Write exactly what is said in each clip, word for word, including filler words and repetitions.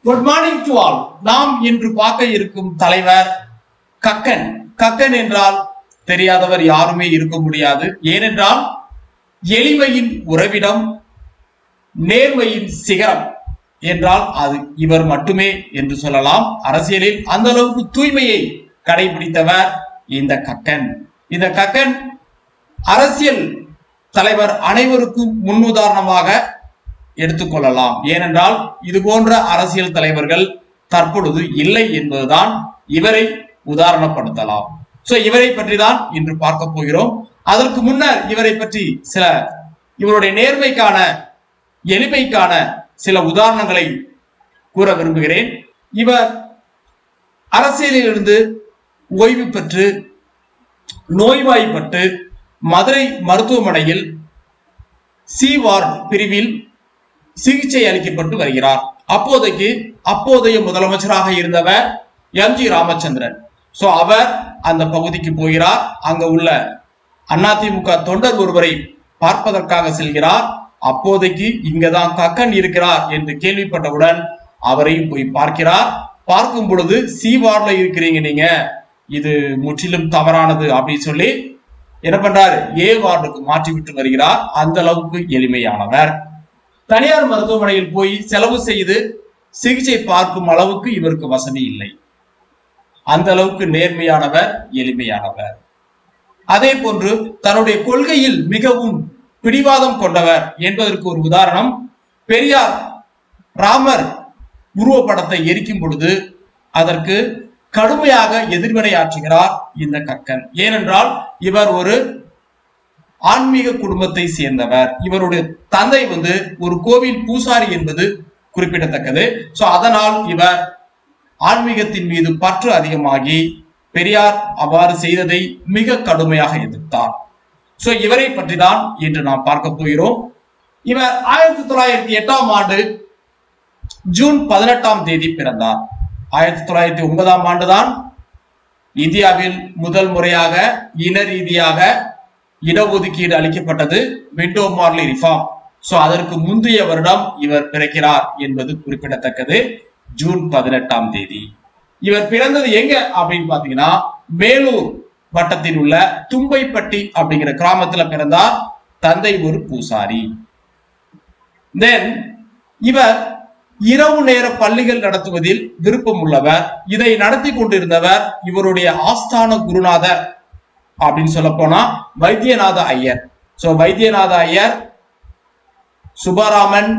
Good morning to all. நாம் இன்று பார்க்க இருக்கும் தலைவர் கக்கன். கக்கன் என்றால் தெரியாதவர் யாருமே இருக்க முடியாது. ஏனென்றால் எளிமையின் உறவிடம், நேர்மையின் சிகரம் என்றால் அது இவர் மட்டுமே என்று சொல்லலாம். அரசியலில் அந்த அளவுக்கு தூய்மையை கடைபிடித்தவர் இந்த கக்கன். இந்த கக்கன் அரசியல் தலைவர் அனைவருக்கும் முன்னுதாரணமாக எடுத்துக்கொள்ளலாம். ஏனென்றால் இது போன்ற அரசியல் தலைவர்கள் தற்பொழுது இல்லை என்பதுதான் இவரை உதாரணப்படுத்தலாம். சோ இவரை பற்றி தான் இன்று பார்க்க போகிறோம். அதற்கு முன்னர் இவரை பற்றி சில இவருடைய நேர்மைக்கான, எளிமைக்கான சில உதாரணங்களை கூற விரும்புகிறேன். இவர் அரசியலிலிருந்து ஓய்வு பெற்று நோய்வாய்ப்பட்டு மதுரை மருத்துவமனையில் சி வார்டு பிரிவில் சிகிச்சை அளிக்கப்பட்டு வருகிறார். அப்போதைக்கு அப்போதைய முதலமைச்சராக இருந்தவர் எம் ஜி ராமச்சந்திரன். சோ அவர் அந்த பகுதிக்கு போகிறார். அங்க உள்ள அதிமுக தொண்டர் ஒருவரை பார்ப்பதற்காக செல்கிறார். அப்போதைக்கு இங்கதான் கக்கன் இருக்கிறார் என்று கேள்விப்பட்டவுடன் அவரையும் போய் பார்க்கிறார். பார்க்கும் பொழுது சி வார்டுல இருக்கிறீங்க நீங்க, இது முற்றிலும் தவறானது அப்படின்னு சொல்லி என்ன பண்றாரு, ஏ வார்டுக்கு மாற்றி விட்டு வருகிறார். அந்த அளவுக்கு எளிமையானவர். தனியார் மருத்துவமனையில் போய் செலவு செய்து சிகிச்சை பார்க்கும் அளவுக்கு இவருக்கு வசதி இல்லை. அந்த அளவுக்கு நேர்மையானவர், எளிமையானவர். அதே போன்று தன்னுடைய கொள்கையில் மிகவும் பிடிவாதம் கொண்டவர் என்பதற்கு ஒரு உதாரணம், பெரியார் ராமர் உருவப்படத்தை எரிக்கும் பொழுது அதற்கு கடுமையாக எதிர்வினையாற்றுகிறார் இந்த கக்கன். ஏனென்றால் இவர் ஒரு ஆன்மீக குடும்பத்தை சேர்ந்தவர். இவருடைய தந்தை வந்து ஒரு கோவில் பூசாரி என்பது குறிப்பிடத்தக்கது. சோ அதனால் இவர் ஆன்மீகத்தின் மீது பற்று அதிகமாகி பெரியார் அவ்வாறு செய்ததை மிக கடுமையாக எதிர்த்தார். சோ இவரை பற்றி தான் இன்று நாம் பார்க்க போகிறோம். இவர் ஆயிரத்தி தொள்ளாயிரத்தி எட்டாம் ஆண்டு ஜூன் பதினெட்டாம் தேதி பிறந்தார். ஆயிரத்தி தொள்ளாயிரத்தி ஒன்பதாம் ஆண்டுதான் இந்தியாவில் முதல் முறையாக இன ரீதியாக இடஒதுக்கீடு அளிக்கப்பட்டது, விண்டோ மார்லி ரிஃபார்ம். சோ அதற்கு முந்தைய வருடம் இவர் பிறக்கிறார் என்பது குறிப்பிடத்தக்கது. ஜூன் பதினெட்டாம் தேதி இவர் பிறந்தது எங்க அப்படின்னு பாத்தீங்கன்னா மேலூர் வட்டத்தில் உள்ள தும்பைப்பட்டி அப்படிங்கிற கிராமத்துல பிறந்தார். தந்தை ஒரு பூசாரி. தென் இவர் இரவு நேர பள்ளிகள் நடத்துவதில் விருப்பம் உள்ளவர். இதை நடத்தி கொண்டிருந்தவர் இவருடைய ஆஸ்தான குருநாதர் அப்படின்னு சொல்ல போனா வைத்தியநாத ஐயர். சோ வைத்தியநாத ஐயர், சுப்பராமன்,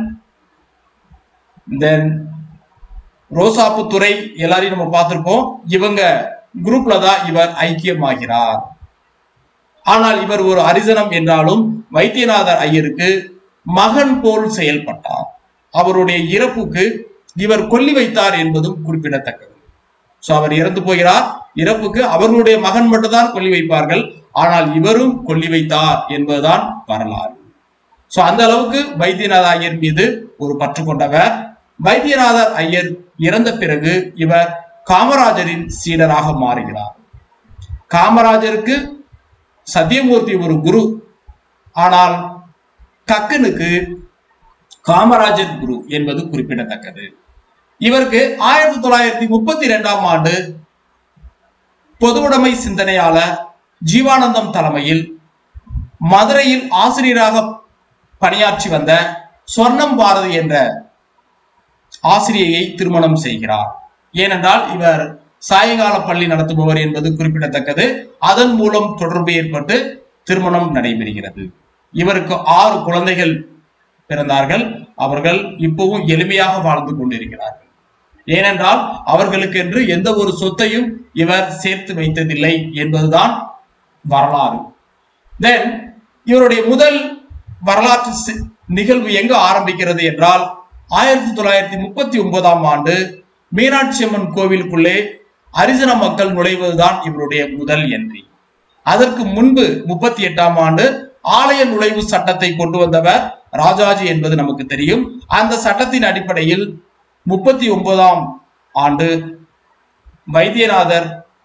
தென் ரோசாப்புத்துறை எல்லாரையும் நம்ம பார்த்திருப்போம். இவங்க குரூப்ல தான் இவர் ஐக்கியமாகிறார். ஆனால் இவர் ஒரு அரிசனம் என்றாலும் வைத்தியநாதர் ஐயருக்கு மகன் போல் செயல்பட்டார். அவருடைய இறப்புக்கு இவர் கொல்லி வைத்தார் என்பதும் குறிப்பிடத்தக்கது. சோ அவர் இறந்து போகிறார். இறப்புக்கு அவர்களுடைய மகன் மட்டும்தான் கொல்லி வைப்பார்கள், ஆனால் இவரும் கொல்லி வைத்தார் என்பதுதான் வரலாறு. சோ அந்த அளவுக்கு வைத்தியநாத ஐயர் மீது ஒரு பற்று கொண்டவர். வைத்தியநாதர் ஐயர் இறந்த பிறகு இவர் காமராஜரின் சீடராக மாறுகிறார். காமராஜருக்கு சத்தியமூர்த்தி ஒரு குரு, ஆனால் கக்கனுக்கு காமராஜர் குரு என்பது குறிப்பிடத்தக்கது. இவருக்கு ஆயிரத்தி தொள்ளாயிரத்தி முப்பத்தி இரண்டாம் ஆண்டு பொதுவுடைமை சிந்தனையாளர் ஜீவானந்தம் தலைமையில் மதுரையில் ஆசிரியராக பணியாற்றி வந்த சொர்ணம் பாரதி என்ற ஆசிரியையை திருமணம் செய்கிறார். ஏனென்றால் இவர் சாயங்கால பள்ளி நடத்துபவர் என்பது குறிப்பிடத்தக்கது. அதன் மூலம் தொடர்பு ஏற்பட்டு திருமணம் நடைபெறுகிறது. இவருக்கு ஆறு குழந்தைகள் பிறந்தார்கள். அவர்கள் இப்பவும் எளிமையாக வாழ்ந்து கொண்டிருக்கிறார்கள். ஏனென்றால் அவர்களுக்கு என்று எந்த ஒரு சொத்தையும் இவர் சேர்த்து வைத்ததில்லை என்பதுதான் வரலாறு. தென் இவருடைய முதல் வரலாற்று நிகழ்வு எங்கு ஆரம்பிக்கிறது என்றால் ஆயிரத்தி தொள்ளாயிரத்தி முப்பத்தி ஒன்பதாம் ஆண்டு மீனாட்சி அம்மன் கோவிலுக்குள்ளே அரிசன மக்கள் நுழைவதுதான் இவருடைய முதல் என்ட்ரி. அதற்கு முன்பு முப்பத்தி எட்டாம் ஆண்டு ஆலய நுழைவு சட்டத்தை கொண்டு வந்தவர் ராஜாஜி என்பது நமக்கு தெரியும். அந்த சட்டத்தின் அடிப்படையில் முப்பத்தி ஒன்பதாம் ஆண்டு வைத்தியநாதர்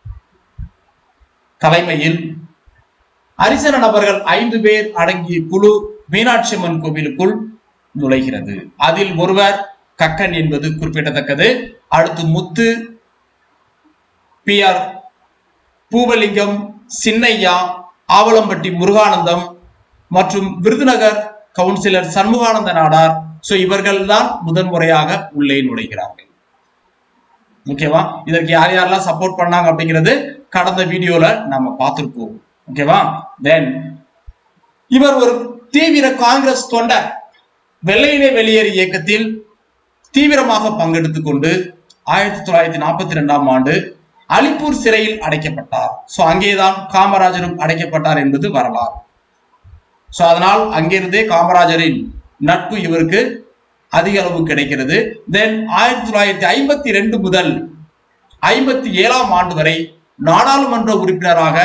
தலைமையில் அரிசன நபர்கள் ஐந்து பேர் அடங்கிய குழு மீனாட்சி அம்மன் கோவிலுக்குள் நுழைகிறது. அதில் ஒருவர் கக்கன் என்பது குறிப்பிடத்தக்கது. அடுத்து முத்து, பி ஆர் பூவலிங்கம், சின்னையா, ஆவலம்பட்டி முருகானந்தம் மற்றும் விருதுநகர் கவுன்சிலர் சண்முகானந்த நாடார். சோ இவர்கள் தான் முதன்முறையாக உள்ளே நுழைகிறார்கள். ஓகேவா? இதற்கு யார் யாரெல்லாம் சப்போர்ட் பண்ணாங்க அப்படிங்கிறது கடந்த வீடியோல நம்ம பார்த்திருப்போம். ஓகேவா? தென் இவர் ஒரு தீவிர காங்கிரஸ் தொண்டர். வெள்ளையிலே வெளியேறு இயக்கத்தில் தீவிரமாக பங்கெடுத்துக் கொண்டு ஆயிரத்தி தொள்ளாயிரத்தி நாற்பத்தி இரண்டாம் ஆண்டு அலிப்பூர் சிறையில் அடைக்கப்பட்டார். சோ அங்கேதான் காமராஜரும் அடைக்கப்பட்டார் என்பது வரலாறு. சோ அதனால் அங்கிருந்தே காமராஜரின் நட்பு இவருக்கு அதிக அளவு கிடைக்கிறது. தென் ஆயிரத்தி தொள்ளாயிரத்தி ஐம்பத்தி இரண்டு முதல் ஐம்பத்தி ஏழாம் ஆண்டு வரை நாடாளுமன்ற உறுப்பினராக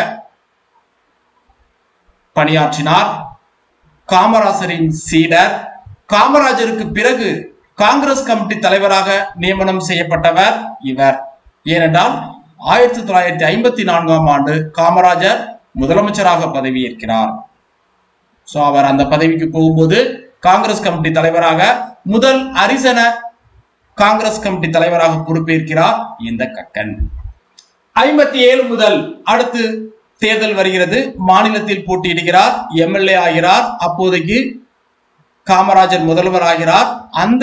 பணியாற்றினார். காமராஜரின் சீடர். காமராஜருக்கு பிறகு காங்கிரஸ் கமிட்டி தலைவராக நியமனம் செய்யப்பட்டவர் இவர். ஏனென்றால் ஆயிரத்தி தொள்ளாயிரத்தி ஐம்பத்தி நான்காம் ஆண்டு காமராஜர் முதலமைச்சராக பதவியேற்கிறார். சோ அவர் அந்த பதவிக்கு போகும்போது காங்கிரஸ் கமிட்டி தலைவராக முதல் அரிசன காங்கிரஸ் கமிட்டி தலைவராக பொறுப்பேற்கிறார் இந்த கக்கன். ஐம்பத்தி ஏழு முதல் அடுத்து தேர்தல் வருகிறது. மாநிலத்தில் போட்டியிடுகிறார், எம்எல்ஏ ஆகிறார். அப்போதைக்கு காமராஜர் முதல்வர் ஆகிறார். அந்த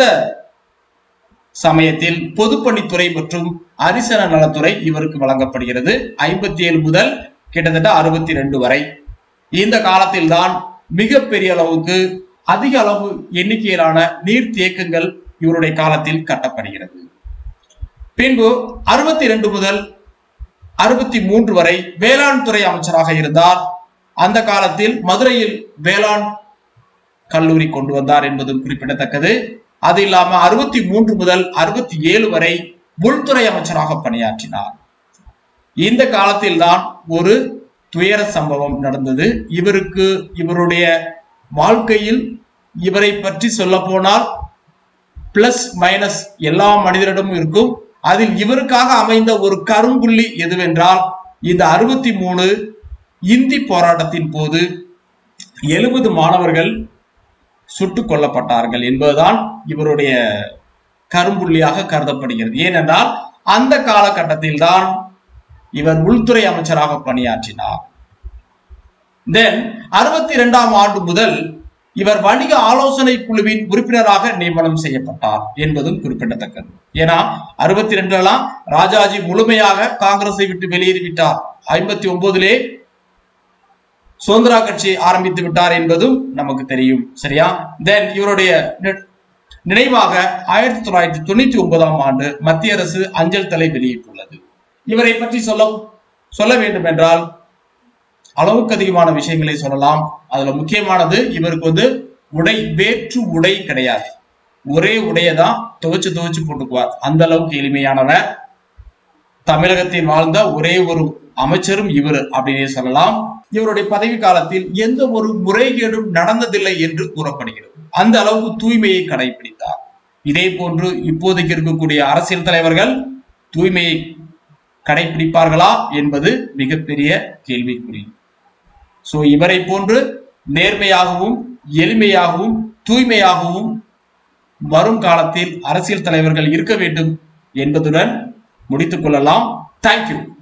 சமயத்தில் பொதுப்பணித்துறை மற்றும் அரிசன நலத்துறை இவருக்கு வழங்கப்படுகிறது. ஐம்பத்தி ஏழு முதல் கிட்டத்தட்ட அறுபத்தி ரெண்டு வரை. இந்த காலத்தில் தான் மிகப்பெரிய அளவுக்கு அதிக அளவு எண்ணிக்கையிலான நீர் தேக்கங்கள் இவருடைய காலத்தில் கட்டப்படுகிறது. பின்பு அறுபத்தி இரண்டு முதல் அறுபத்தி மூன்று வரை வேளாண் துறை அமைச்சராக இருந்தார். அந்த காலத்தில் மதுரையில் வேளாண் கல்லூரி கொண்டு வந்தார் என்பதும் குறிப்பிடத்தக்கது. அது இல்லாம அறுபத்தி மூன்று முதல் அறுபத்தி ஏழு வரை உள்துறை அமைச்சராக பணியாற்றினார். இந்த காலத்தில் தான் ஒரு துயர சம்பவம் நடந்தது. இவருக்கு இவருடைய வாழ்க்கையில் இவரை பற்றி சொல்ல போனால் பிளஸ் மைனஸ் எல்லா மனிதரிடமும் இருக்கும். அதில் இவருக்காக அமைந்த ஒரு கரும்புள்ளி எதுவென்றால் இந்த அறுபத்தி மூணு இந்தி போராட்டத்தின் போது எழுபது மாணவர்கள் சுட்டுக் கொல்லப்பட்டார்கள் என்பதுதான் இவருடைய கரும்புள்ளியாக கருதப்படுகிறது. ஏனென்றால் அந்த காலகட்டத்தில் தான் இவர் உள்துறை அமைச்சராக பணியாற்றினார். தென் அறுபத்தி இரண்டாம் ஆண்டு முதல் இவர் வணிக ஆலோசனை குழுவின் உறுப்பினராக நியமனம் செய்யப்பட்டார் என்பதும் குறிப்பிடத்தக்கது. ஏன்னா அறுபத்தி ரெண்டுலாம் ராஜாஜி முழுமையாக காங்கிரஸை விட்டு வெளியேறிவிட்டார். ஐம்பத்தி ஒன்பதிலே சுதந்திரா கட்சி ஆரம்பித்து விட்டார் என்பதும் நமக்கு தெரியும். சரியா? தென் இவருடைய நினைவாக ஆயிரத்தி தொள்ளாயிரத்தி தொண்ணூத்தி ஒன்பதாம் ஆண்டு மத்திய அரசு அஞ்சல் தலை வெளியிட்டுள்ளது. இவரை பற்றி சொல்ல சொல்ல வேண்டும் என்றால் அளவுக்கு அதிகமான விஷயங்களை சொல்லலாம். அதுல முக்கியமானது இவருக்கு வந்து உடை வேற்று உடை கிடையாது. ஒரே உடையதான் துவைச்சு துவைச்சு போட்டுக்குவார். அந்த அளவுக்கு எளிமையானவர். தமிழகத்தில் வாழ்ந்த ஒரே ஒரு அமைச்சரும் இவர் அப்படின்னே சொல்லலாம். இவருடைய பதவி காலத்தில் எந்த ஒரு முறைகேடும் நடந்ததில்லை என்று கூறப்படுகிறது. அந்த அளவுக்கு தூய்மையை கடைபிடித்தார். இதே போன்று இப்போதைக்கு இருக்கக்கூடிய அரசியல் தலைவர்கள் தூய்மையை கடைபிடிப்பார்களா என்பது மிகப்பெரிய கேள்விக்குறி. சோ இவரை போன்று நேர்மையாகவும் எளிமையாகவும் தூய்மையாகவும் வரும் காலத்தில் அரசியல் தலைவர்கள் இருக்க வேண்டும் என்பதுடன் முடித்துக் கொள்ளலாம். தேங்க்யூ.